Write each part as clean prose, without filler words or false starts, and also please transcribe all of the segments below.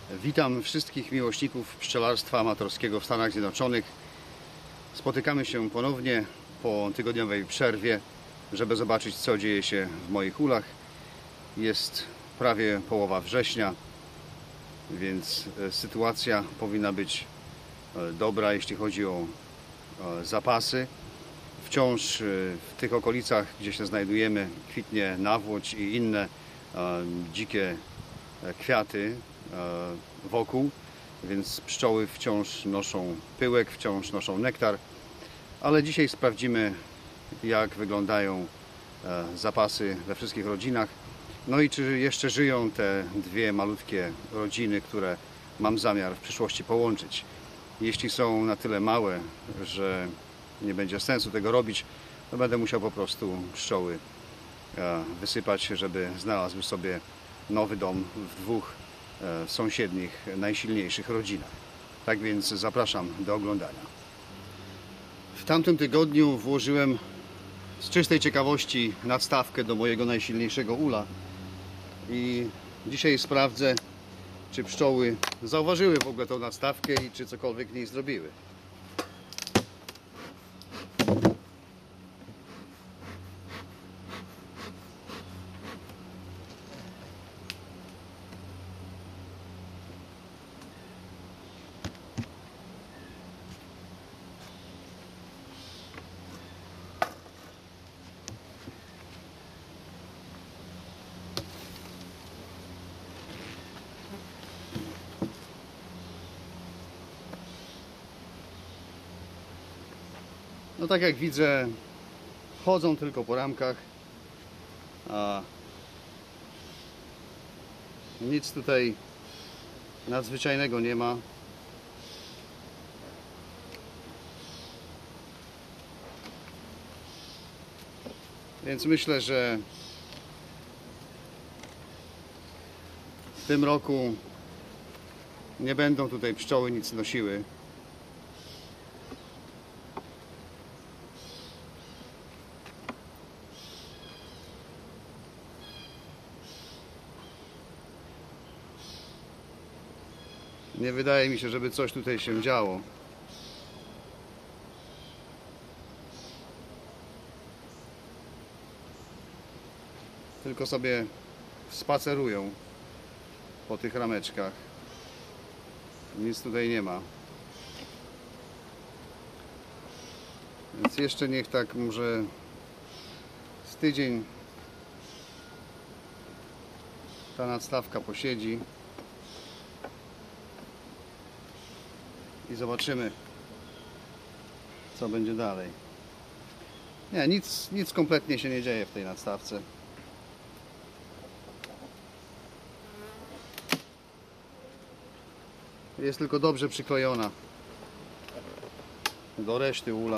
Witam wszystkich miłośników pszczelarstwa amatorskiego w Stanach Zjednoczonych. Spotykamy się ponownie po tygodniowej przerwie, żeby zobaczyć, co dzieje się w moich ulach. Jest prawie połowa września, więc sytuacja powinna być dobra, jeśli chodzi o zapasy. Wciąż w tych okolicach, gdzie się znajdujemy, kwitnie nawłoć i inne dzikie kwiaty wokół, więc pszczoły wciąż noszą pyłek, wciąż noszą nektar, ale dzisiaj sprawdzimy, jak wyglądają zapasy we wszystkich rodzinach, no i czy jeszcze żyją te dwie malutkie rodziny, które mam zamiar w przyszłości połączyć. Jeśli są na tyle małe, że nie będzie sensu tego robić, to będę musiał po prostu pszczoły wysypać, żeby znalazły sobie nowy dom w dwóch sąsiednich, najsilniejszych rodzinach. Tak więc zapraszam do oglądania. W tamtym tygodniu włożyłem z czystej ciekawości nadstawkę do mojego najsilniejszego ula i dzisiaj sprawdzę, czy pszczoły zauważyły w ogóle tą nadstawkę i czy cokolwiek w niej zrobiły. No tak jak widzę, chodzą tylko po ramkach, a nic tutaj nadzwyczajnego nie ma. Więc myślę, że w tym roku nie będą tutaj pszczoły nic nosiły. Nie wydaje mi się, żeby coś tutaj się działo. Tylko sobie spacerują po tych rameczkach. Nic tutaj nie ma. Więc jeszcze niech tak może z tydzień ta nadstawka posiedzi i zobaczymy, co będzie dalej. Nie, nic kompletnie się nie dzieje w tej nadstawce. Jest tylko dobrze przyklejona do reszty ula.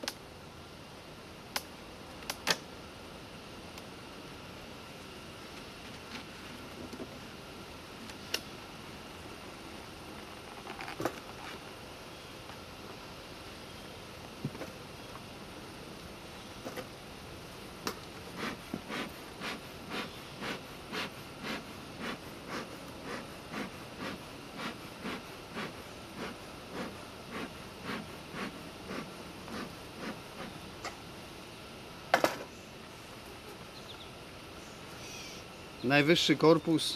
Najwyższy korpus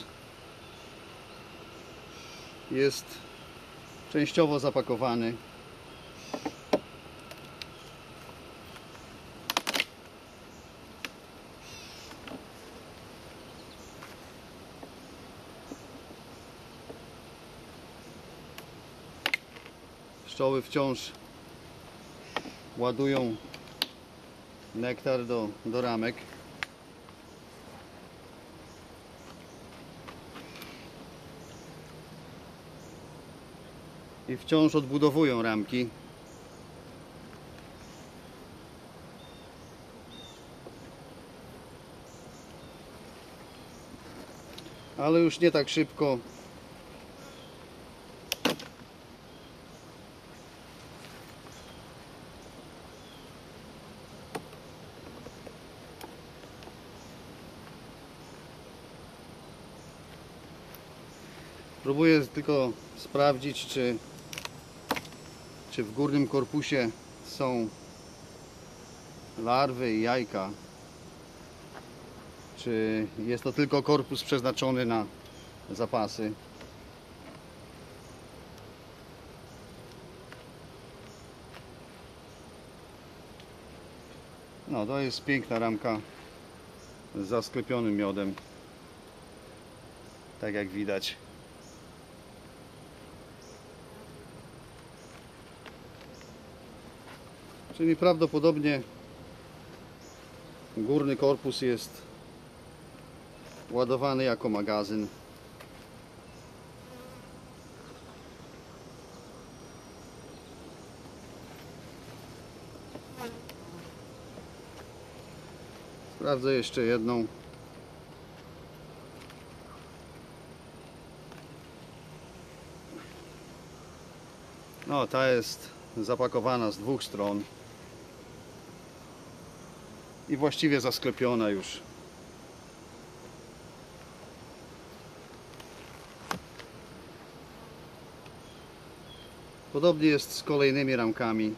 jest częściowo zapakowany. Pszczoły wciąż ładują nektar do ramek. I wciąż odbudowują ramki. Ale już nie tak szybko. Próbuję tylko sprawdzić, czy w górnym korpusie są larwy i jajka. Czy jest to tylko korpus przeznaczony na zapasy. No, to jest piękna ramka z zasklepionym miodem. Tak jak widać. Czyli prawdopodobnie górny korpus jest ładowany jako magazyn. Sprawdzę jeszcze jedną. No, ta jest zapakowana z dwóch stron i właściwie zasklepiona już. Podobnie jest z kolejnymi ramkami.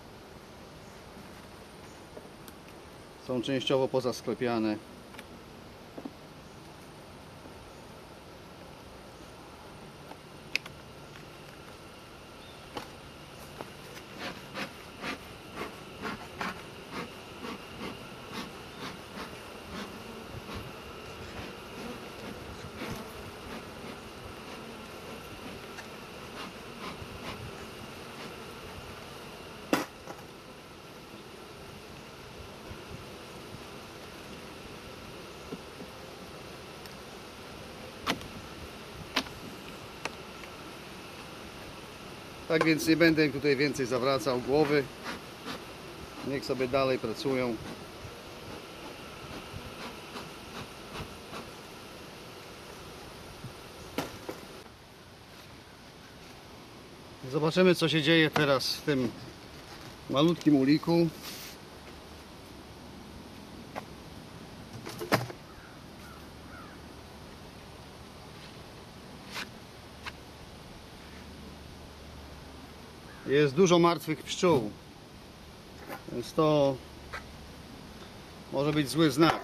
Są częściowo pozasklepiane. Tak więc nie będę im tutaj więcej zawracał głowy. Niech sobie dalej pracują. Zobaczymy, co się dzieje teraz w tym malutkim uliku. Jest dużo martwych pszczół, więc to może być zły znak.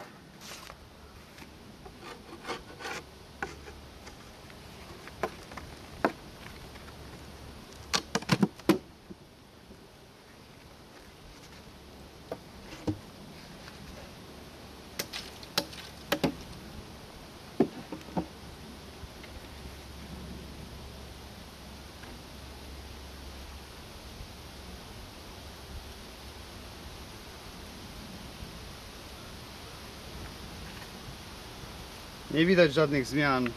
Nie widać żadnych zmian.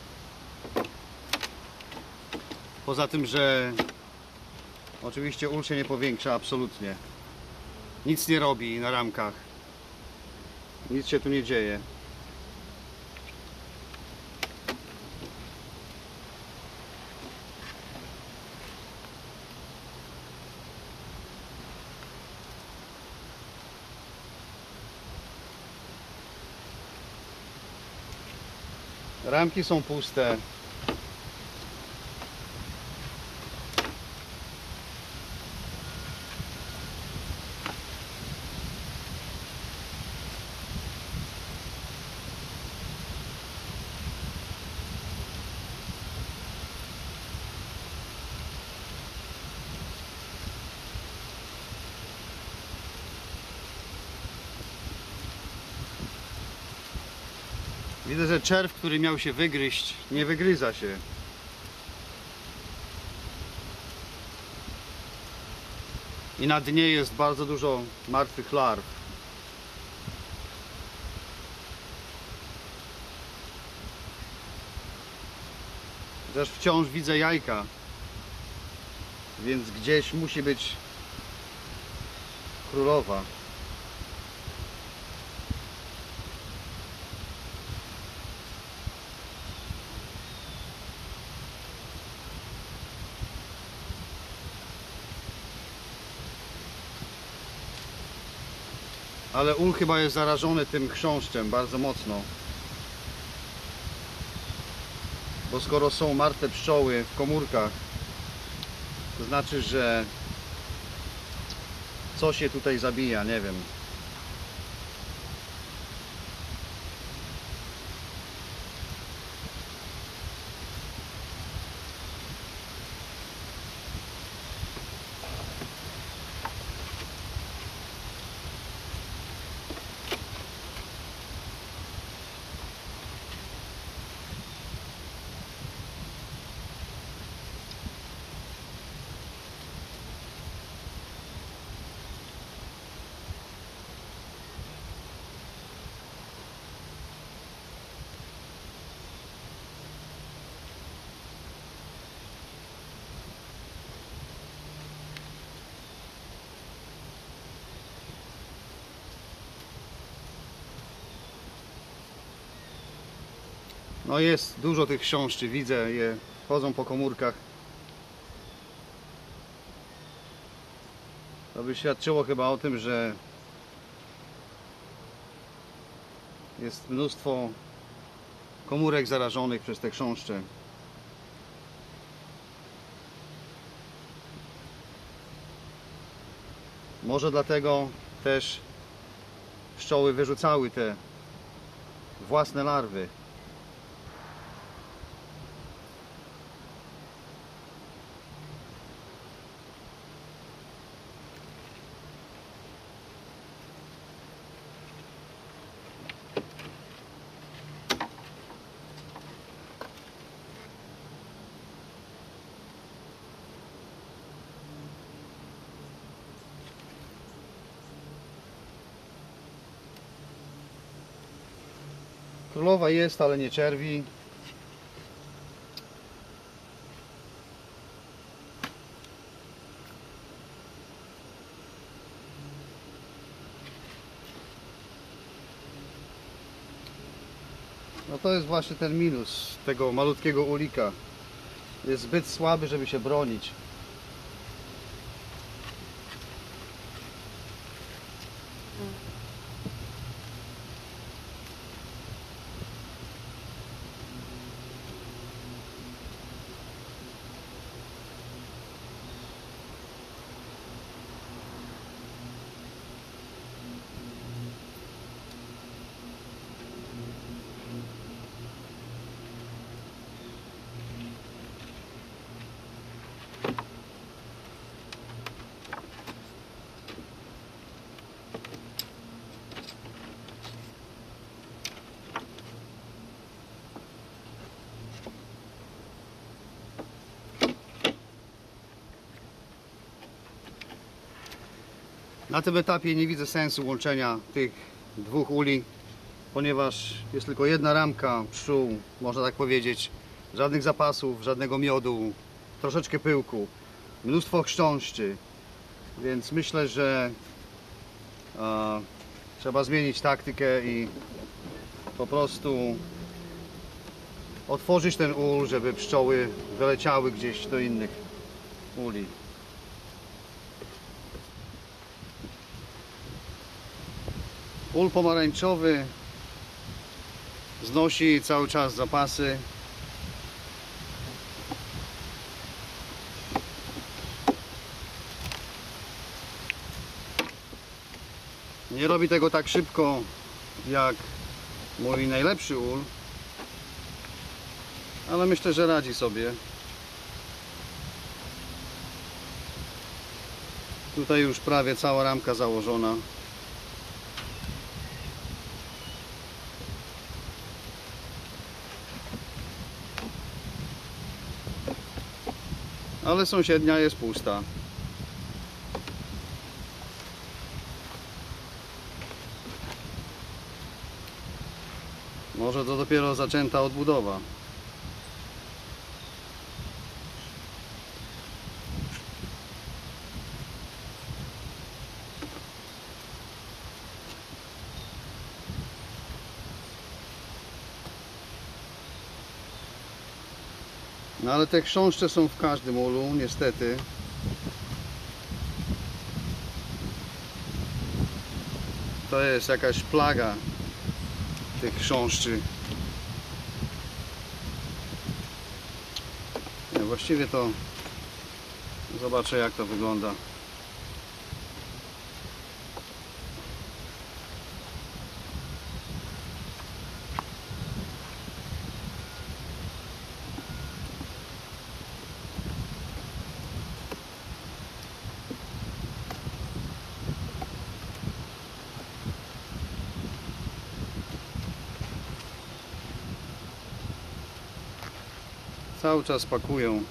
Poza tym, że oczywiście ul się nie powiększa absolutnie. Nic nie robi na ramkach. Nic się tu nie dzieje. Ramki są puste. Widzę, że czerw, który miał się wygryźć, nie wygryza się. I na dnie jest bardzo dużo martwych larw. Chociaż wciąż widzę jajka, więc gdzieś musi być królowa. Ale ul chyba jest zarażony tym chrząszczem bardzo mocno. bo skoro są martwe pszczoły w komórkach, to znaczy, że coś je tutaj zabija, nie wiem. No jest dużo tych chrząszczy, widzę je, chodzą po komórkach. To by świadczyło chyba o tym, że jest mnóstwo komórek zarażonych przez te chrząszcze. Może dlatego też pszczoły wyrzucały te własne larwy. Królowa jest, ale nie czerwi. No to jest właśnie ten minus tego malutkiego ulika. Jest zbyt słaby, żeby się bronić. Na tym etapie nie widzę sensu łączenia tych dwóch uli, ponieważ jest tylko jedna ramka pszczół, można tak powiedzieć. Żadnych zapasów, żadnego miodu, troszeczkę pyłku, mnóstwo chrząszczy, więc myślę, że trzeba zmienić taktykę i po prostu otworzyć ten ul, żeby pszczoły wyleciały gdzieś do innych uli. Ul pomarańczowy znosi cały czas zapasy. Nie robi tego tak szybko jak mój najlepszy ul, ale myślę, że radzi sobie. Tutaj już prawie cała ramka założona. Ale sąsiednia jest pusta. Może to dopiero zaczęta odbudowa. No ale te chrząszcze są w każdym ulu, niestety. To jest jakaś plaga tych chrząszczy. właściwie to zobaczę, jak to wygląda. Cały czas pakują.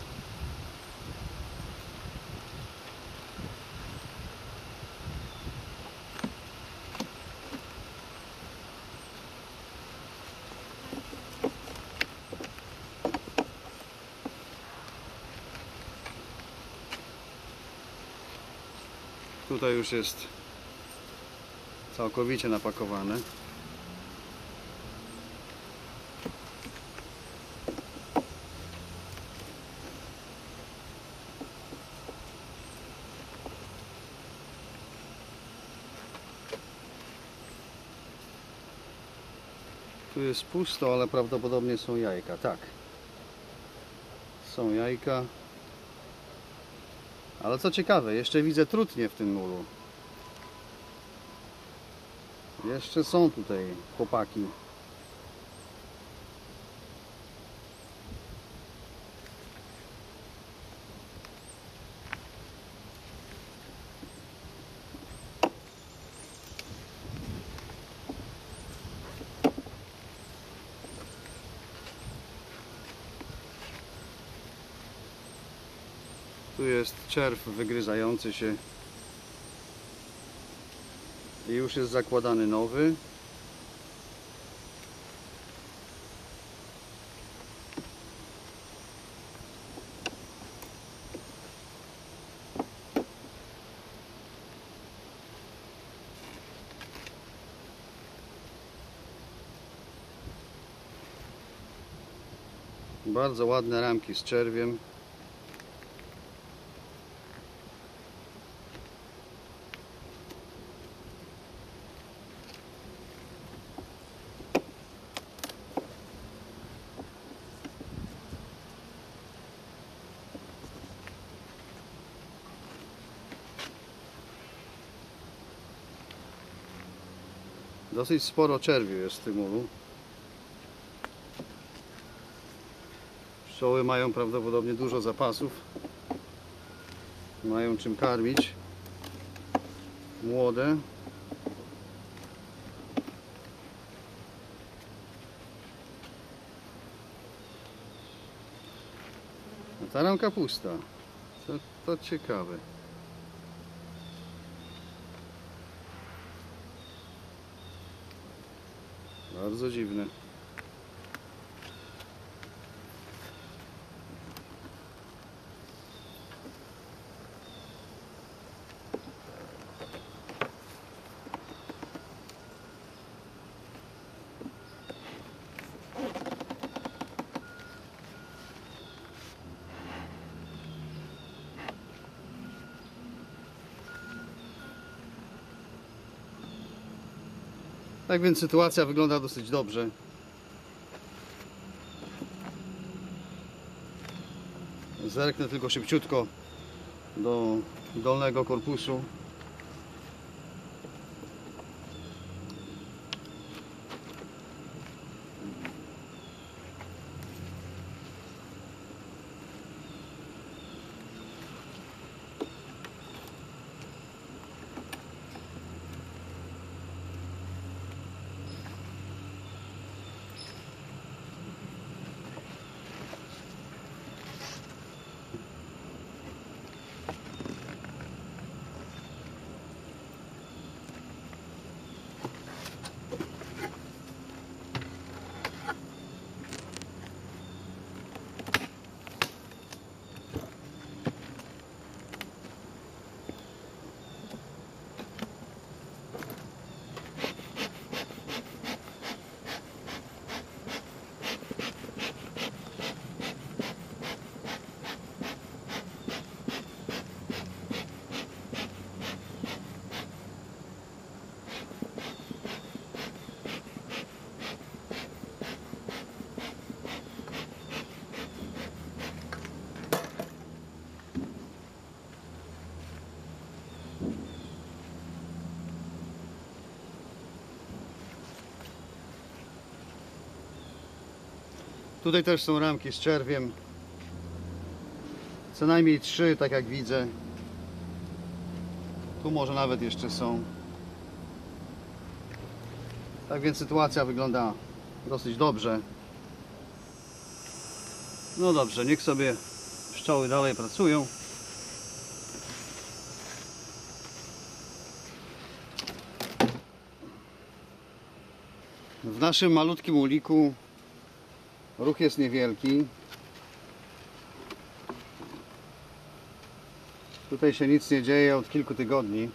Tutaj już jest całkowicie napakowane. Tu jest pusto, ale prawdopodobnie są jajka. Tak. Są jajka. Ale co ciekawe, jeszcze widzę trutnie w tym muru. Jeszcze są tutaj chłopaki. Tu jest czerw wygryzający się i już jest zakładany nowy. Bardzo ładne ramki z czerwiem. Dosyć sporo czerwiu jest w tym ulu. Pszczoły mają prawdopodobnie dużo zapasów. Mają czym karmić młode. A ta ramka pusta. To ciekawe. Bardzo dziwne. Tak więc sytuacja wygląda dosyć dobrze. Zerknę tylko szybciutko do dolnego korpusu. Tutaj też są ramki z czerwiem. Co najmniej 3, tak jak widzę. Tu może nawet jeszcze są. Tak więc sytuacja wygląda dosyć dobrze. No dobrze, niech sobie pszczoły dalej pracują. W naszym malutkim uliku ruch jest niewielki. Tutaj się nic nie dzieje od kilku tygodni.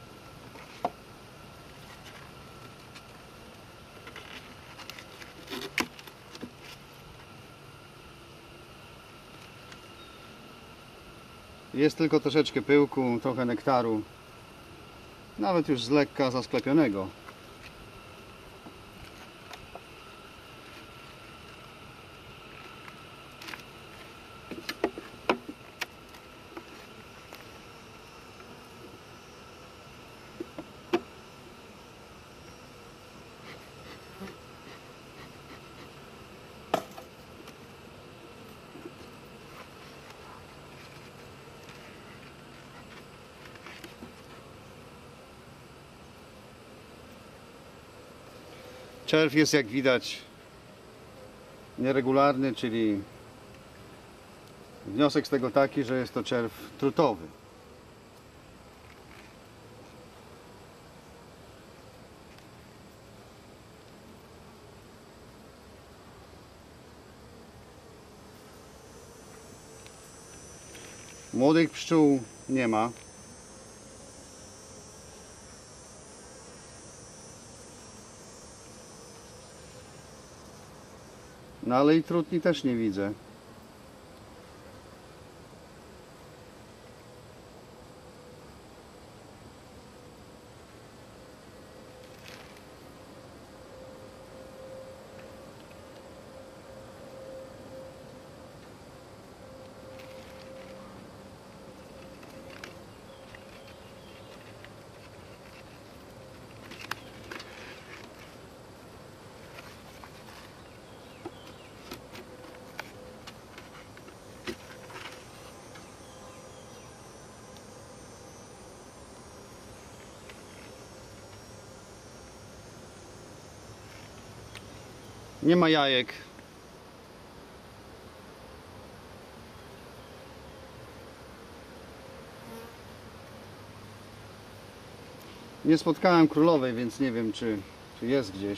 Jest tylko troszeczkę pyłku, trochę nektaru. Nawet już z lekka zasklepionego. Czerw jest, jak widać, nieregularny, czyli wniosek z tego taki, że jest to czerw trutowy. Młodych pszczół nie ma. No ale i trutni też nie widzę. Nie ma jajek. Nie spotkałem królowej, więc nie wiem, czy jest gdzieś.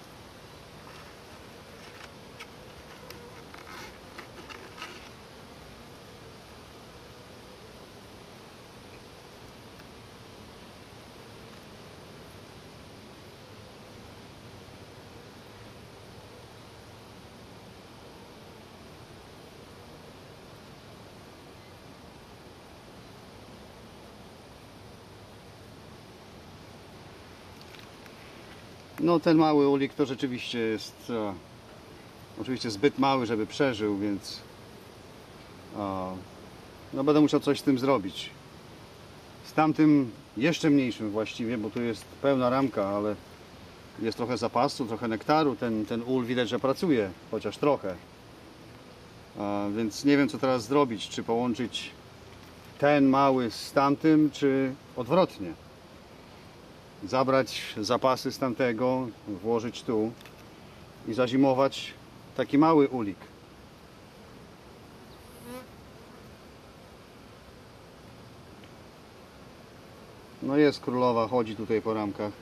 No ten mały ulik to rzeczywiście jest oczywiście zbyt mały, żeby przeżył, więc no będę musiał coś z tym zrobić. Z tamtym jeszcze mniejszym właściwie, bo tu jest pełna ramka, ale jest trochę zapasu, trochę nektaru. Ten ul widać, że pracuje, chociaż trochę. Więc nie wiem, co teraz zrobić. Czy połączyć ten mały z tamtym, czy odwrotnie. Zabrać zapasy z tamtego, włożyć tu i zazimować taki mały ulik. No jest królowa, chodzi tutaj po ramkach.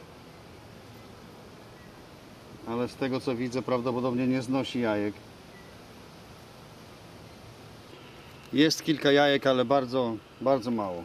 Ale z tego co widzę, prawdopodobnie nie znosi jajek. Jest kilka jajek, ale bardzo, bardzo mało.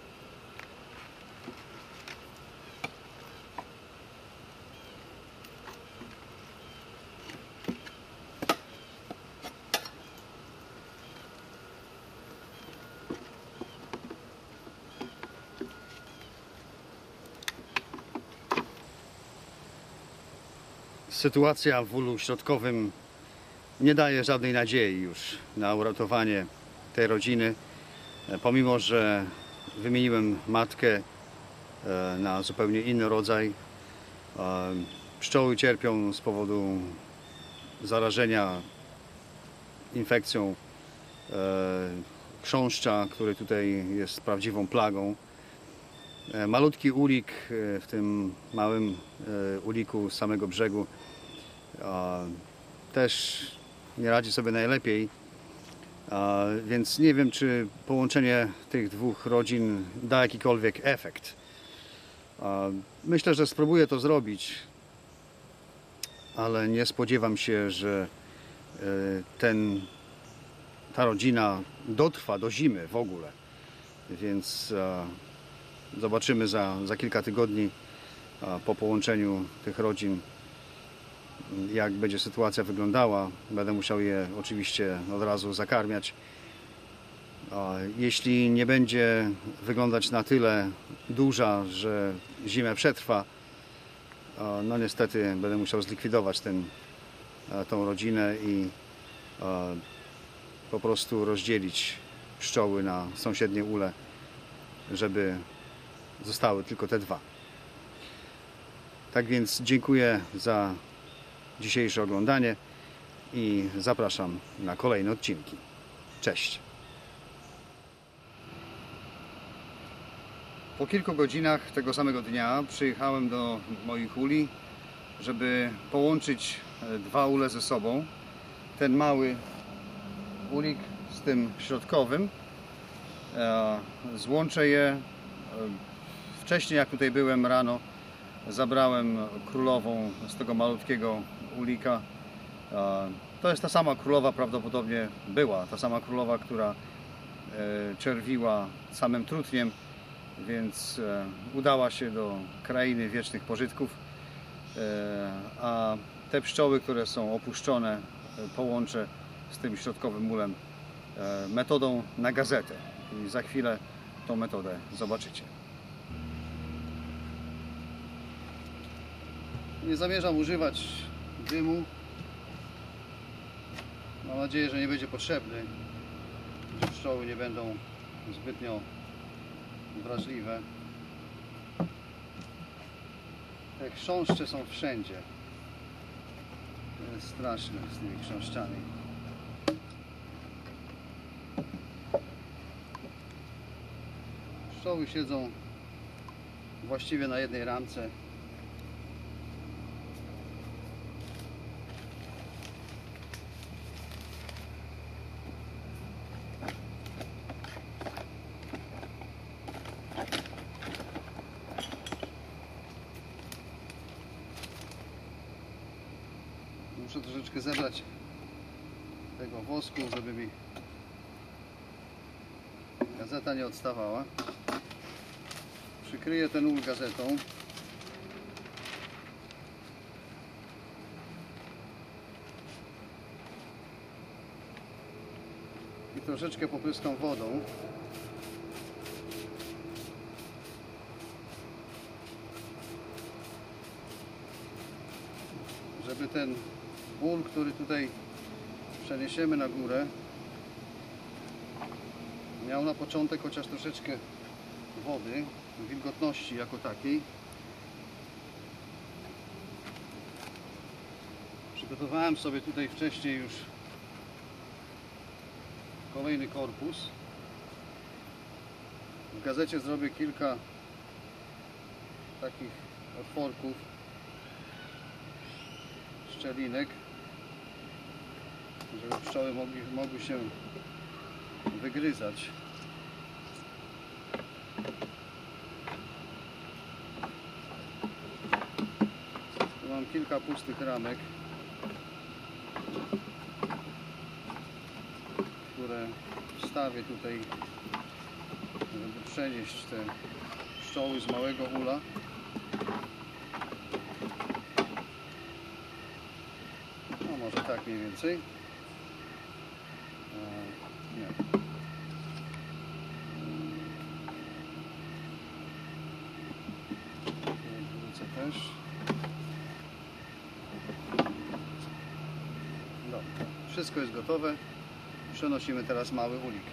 Sytuacja w ulu środkowym nie daje żadnej nadziei już na uratowanie tej rodziny, pomimo że wymieniłem matkę na zupełnie inny rodzaj. Pszczoły cierpią z powodu zarażenia infekcją chrząszcza, który tutaj jest prawdziwą plagą. Malutki ulik w tym małym uliku z samego brzegu też nie radzi sobie najlepiej, więc nie wiem, czy połączenie tych dwóch rodzin da jakikolwiek efekt. Myślę, że spróbuję to zrobić, ale nie spodziewam się, że ta rodzina dotrwa do zimy w ogóle, więc zobaczymy za kilka tygodni po połączeniu tych rodzin, jak będzie sytuacja wyglądała. Będę musiał je oczywiście od razu zakarmiać. Jeśli nie będzie wyglądać na tyle duża, że zimę przetrwa, no niestety będę musiał zlikwidować tą rodzinę i po prostu rozdzielić pszczoły na sąsiednie ule, żeby zostały tylko te dwa. Tak więc dziękuję za dzisiejsze oglądanie i zapraszam na kolejne odcinki. Cześć! Po kilku godzinach tego samego dnia przyjechałem do moich uli, żeby połączyć dwa ule ze sobą. Ten mały ulik z tym środkowym. Złączę je. Wcześniej, jak tutaj byłem rano, zabrałem królową z tego malutkiego ulika. To jest ta sama królowa, prawdopodobnie była ta sama królowa, która czerwiła samym trutniem, więc udała się do krainy wiecznych pożytków, a te pszczoły, które są opuszczone, połączę z tym środkowym ulem metodą na gazetę i za chwilę tą metodę zobaczycie. Nie zamierzam używać dymu. Mam nadzieję, że nie będzie potrzebny, że pszczoły nie będą zbytnio wrażliwe. Te chrząszcze są wszędzie. To jest straszne z tymi chrząszczami. Pszczoły siedzą właściwie na jednej ramce. Muszę troszeczkę zebrać tego wosku, żeby mi gazeta nie odstawała. Przykryję ten ul gazetą. I troszeczkę popryskam wodą. Żeby ten ul, który tutaj przeniesiemy na górę, miał na początek chociaż troszeczkę wody, wilgotności jako takiej. Przygotowałem sobie tutaj wcześniej już kolejny korpus. W gazecie zrobię kilka takich otworków, szczelinek, żeby pszczoły mogły się wygryzać. Tu mam kilka pustych ramek, które wstawię tutaj, żeby przenieść te pszczoły z małego ula. No może tak mniej więcej. Nie. Wrócę też. Dobra, wszystko jest gotowe. Przenosimy teraz mały ulik.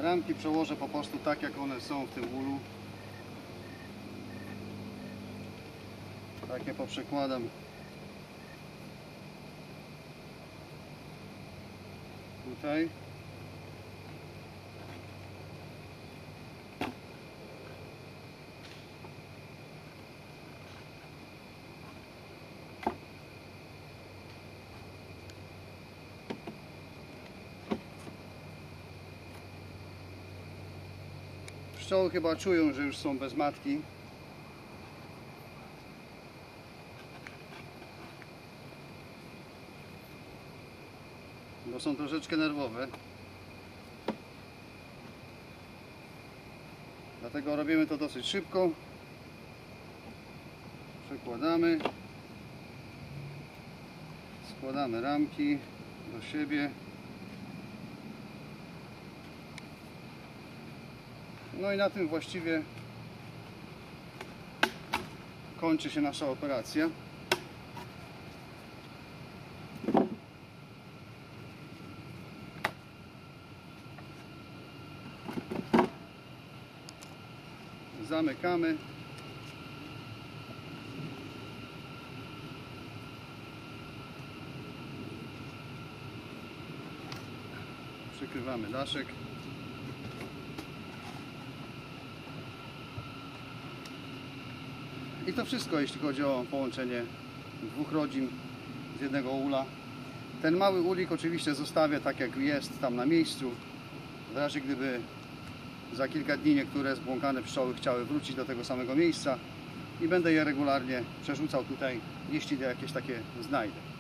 Ramki przełożę po prostu tak, jak one są w tym ulu. Tak je poprzekładam. Tutaj. Pszczoły chyba czują, że już są bez matki. Bo są troszeczkę nerwowe. Dlatego robimy to dosyć szybko. Przekładamy. Składamy ramki do siebie. No i na tym właściwie kończy się nasza operacja. Zamykamy. Przykrywamy daszek. I to wszystko, jeśli chodzi o połączenie dwóch rodzin z jednego ula. Ten mały ulik oczywiście zostawię tak, jak jest tam na miejscu. W razie gdyby za kilka dni niektóre zbłąkane pszczoły chciały wrócić do tego samego miejsca i będę je regularnie przerzucał tutaj, jeśli jakieś takie znajdę.